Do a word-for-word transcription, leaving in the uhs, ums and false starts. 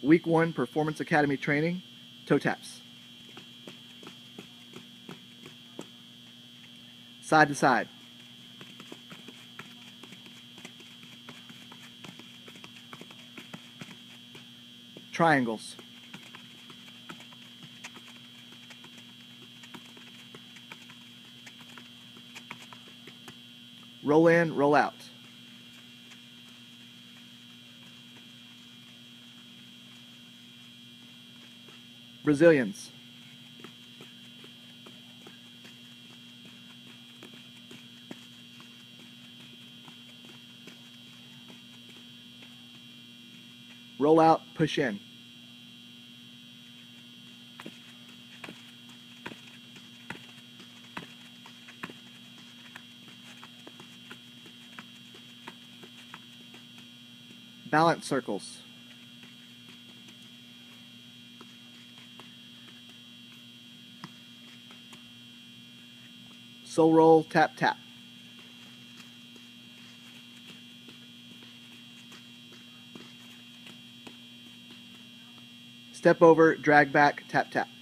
Week one Performance Academy training, toe taps. Side to side. Triangles. Roll in, roll out. Brazilians. Roll out, push in. Balance circles. Sole roll, tap, tap. Step over, drag back, tap, tap.